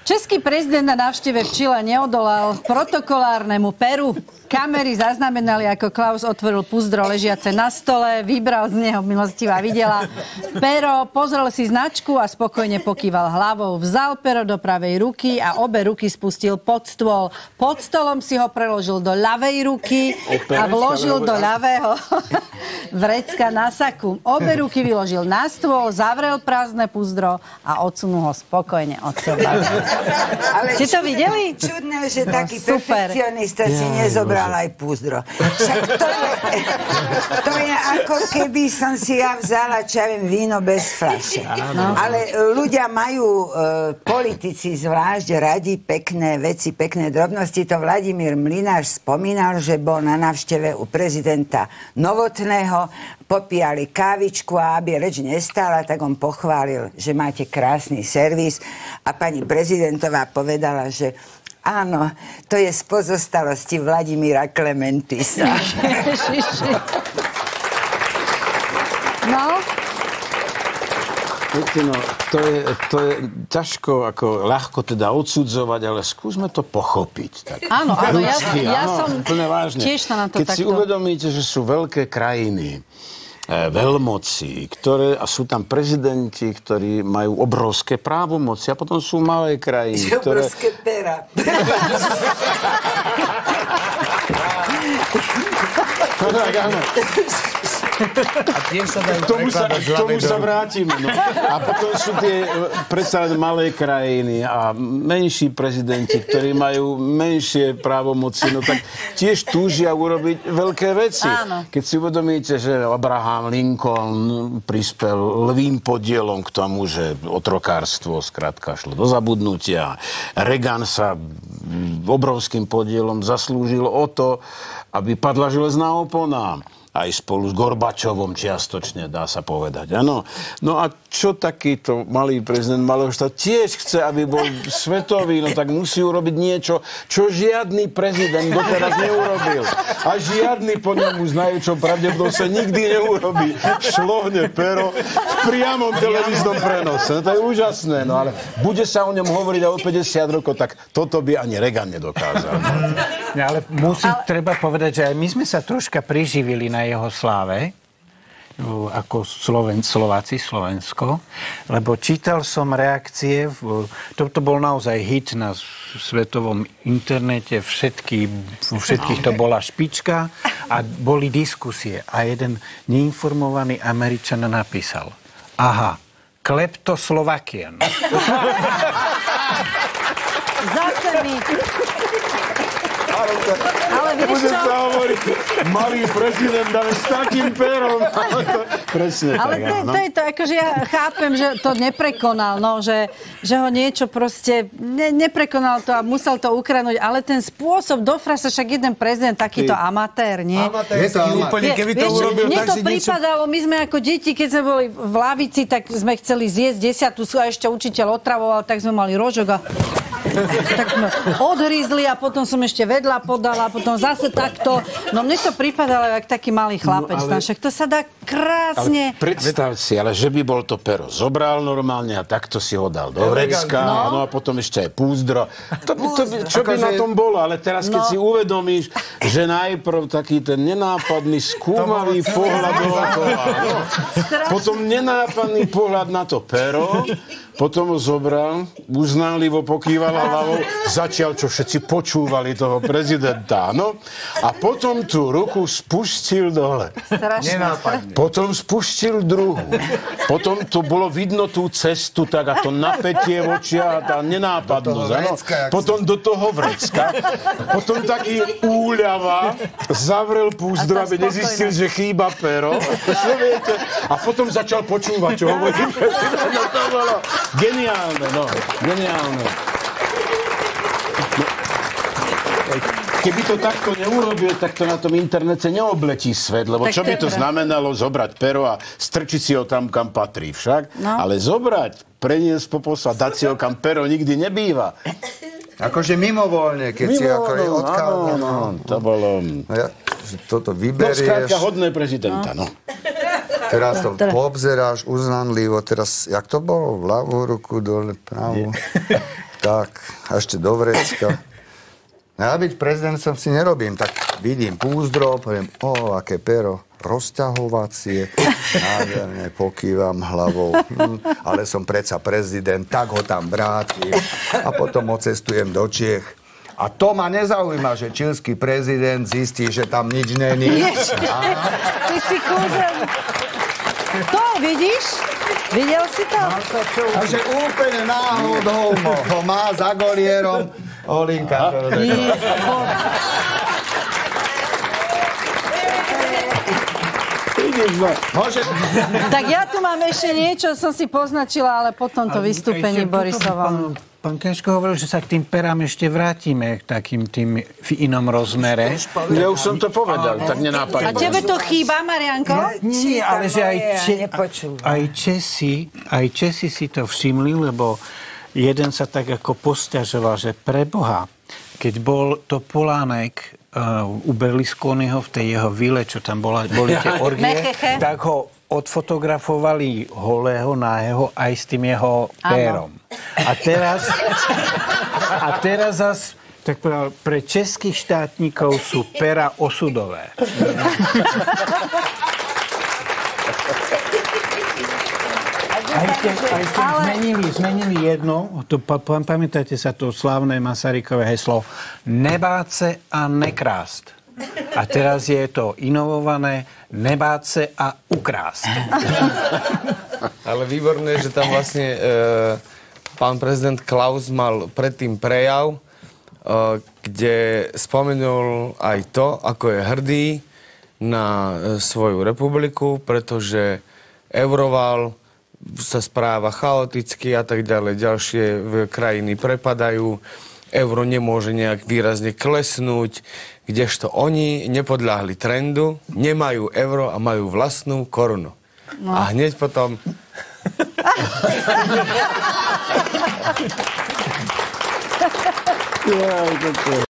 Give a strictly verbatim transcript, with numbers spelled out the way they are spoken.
Český prezident na návšteve v Čile neodolal protokolárnemu Peru. Kamery zaznamenali, ako Klaus otvoril púzdro ležiace na stole, vybral z neho milostivá videla pero, pozrel si značku a spokojne pokýval hlavou. Vzal pero do pravej ruky a obe ruky spustil pod stôl. Pod stolom si ho preložil do ľavej ruky a vložil do ľavého vrecka na saku. Obe ruky vyložil na stôl, zavrel prázdne púzdro a odsunul ho spokojne od seba. Ale ste to videli? Čudné, že taký no, perfekcionista si nezobral aj púzdro. Však to je, to je ako keby som si ja vzala, čo ja viem, víno bez fľaše. No. Ale ľudia majú, e, politici zvlášť, radi pekné veci, pekné drobnosti. To Vladimír Mlynář spomínal, že bol na návšteve u prezidenta Novotného, popíjali kávičku a aby reč nestála, tak on pochválil, že máte krásny servis a pani prezidentová povedala, že áno, to je z pozostalosti Vladimíra Klementisa. No? Viete, no, to je, to je ťažko, ako ľahko teda odsudzovať, ale skúsme to pochopiť. Tak. Áno, áno, ja, ľudsky, ja áno, som vážne. tiež sa na to Keď takto... si uvedomíte, že sú veľké krajiny, veľmoci, ktoré, a sú tam prezidenti, ktorí majú obrovské právomoci a potom sú malé krajiny, ktoré... Obrovské pera. No tak, áno. A tiež sa dajú K tomu sa, prekladať k tomu sa do... vrátime. No. A potom sú tie predsa malé krajiny a menší prezidenti, ktorí majú menšie právomoci, no tak tiež túžia urobiť veľké veci. Áno. Keď si uvedomíte, že Abraham Lincoln prispel lvým podielom k tomu, že otrokárstvo skrátka šlo do zabudnutia. Reagan sa obrovským podielom zaslúžil o to, aby padla železná opona. Aj spolu s Gorbačovom čiastočne, dá sa povedať. Ano. No a čo takýto malý prezident malého štátu tiež chce, aby bol svetový, no tak musí urobiť niečo, čo žiadny prezident doteraz neurobil. A žiadny po ňom už najväčšou pravdepodobnosťou nikdy neurobí. Šlohne pero v priamom televíznom prenose. No to je úžasné, no ale bude sa o ňom hovoriť aj o päťdesiat rokov, tak toto by ani Reagan nedokázal. No, ale musí ale... treba povedať, že aj my sme sa troška priživili na jeho sláve, ako Sloven, Slováci, Slovensko, lebo čítal som reakcie, toto bol naozaj hit na svetovom internete, všetky, všetkých to bola špička a boli diskusie. A jeden neinformovaný Američan napísal, aha, kleptoslovakian. Zase mi... Ale, ale vieš čo? Sa hovoriť, malý prezident, ale s takým perom. Presne ale tak, to, áno. to je to, akože ja chápem, že to neprekonal, no, že, že ho niečo proste ne, neprekonal to a musel to ukradnúť, ale ten spôsob do frasa, však jeden prezident, takýto Ty. amatér, nie? Amatér, je to úplne, keby to vieš, urobil, mne tak to si pripadalo, my sme ako deti, keď sme boli v lavici, tak sme chceli zjesť desiatu a ešte učiteľ otravoval, tak sme mali rožok a tak sme odhrízli a potom som ešte vedľa podala, potom zase takto. No mne to pripadalo jak taký malý chlapec. No, ale, však to sa dá krásne... Ale predstav si, ale že by bol to pero zobral normálne a takto si ho dal do vrecka, no. no a potom ešte aj púzdro. To, to, čo by na tom bolo? Ale teraz, keď no. si uvedomíš, že najprv taký ten nenápadný, skúmavý pohľad dookola, no. potom nenápadný pohľad na to pero, potom ho zobral, uznanlivo pokýval hlavou, začal, čo všetci počúvali toho prezidenta, no. A potom tú ruku spustil dole. Strašné. Potom spustil druhú. Potom to bolo vidno tú cestu, tak a to napätie v očiach, tá nenápadnosť, áno. Potom do toho vrecka. Potom taký úľava, zavrel púzdro, aby nezistil, že chýba pero. Čo viete? A potom začal počúvať, čo hovorí prezident. No to bolo geniálne, no. Geniálne. No. Keby to takto neurobil, tak to na tom internete neobletí svet, lebo tak čo by to znamenalo zobrať pero a strčiť si ho tam, kam patrí však, no. Ale zobrať, preniesť po posla, dať si ho kam pero nikdy nebýva. Akože mimovoľne, keď si ako je odkázal. No, no, to bolo... Ja, toto vyberieš... No, skrátka hodné prezidenta, no. Teraz to poobzeráš uznanlivo, teraz, jak to bolo? Ľavú ruku dole, pravú. Tak, a ešte do vrecka. Ja byť prezidentom si nerobím, tak vidím púzdro, poviem, o, aké pero, rozťahovacie, nádherne pokývam hlavou, hm, ale som predsa prezident, tak ho tam vrátim a potom ocestujem do Čiech. A to ma nezaujíma, že čilský prezident zistí, že tam nič není. Ty si kúzel. To, vidíš? Videl si to? A že úplne náhodou ho má za golierom Olinka. Môže... Tak ja tu mám ešte niečo, som si poznačila, ale po tomto vystúpení Borisovom. Pán Keško hovoril, že sa k tým perám ešte vrátime, k takým tým v inom rozmere. Ja už som to povedal, tak A nenápadne. tebe to chýba, Marianko? Nie, ale že aj, Če... Nepočúvam. aj, Česi, aj Česi si to všimli, lebo jeden sa tak ako posťažoval, že pre Boha, keď bol Topolánek uh, u Berlusconiho v tej jeho vile, čo tam bola, boli tie orgie, Mecheche. tak ho odfotografovali holého, náheho aj s tým jeho pérom. A teraz, a teraz zas, tak povedal, pre českých štátnikov sú pera osudové. Aj ste, aj ste ale... zmenili, zmenili jedno, to, pa, pamätáte sa to slávne Masarykové heslo, nebáť sa a nekrásť. A teraz je to inovované, nebáť sa a ukrásť. Ale výborné, že tam vlastne e, pán prezident Klaus mal predtým prejav, e, kde spomenul aj to, ako je hrdý na e, svoju republiku, pretože euroval sa správa chaoticky a tak ďalej. Ďalšie krajiny prepadajú, euro nemôže nejak výrazne klesnúť, kdežto oni nepodľahli trendu, nemajú euro a majú vlastnú korunu. No. A hneď potom...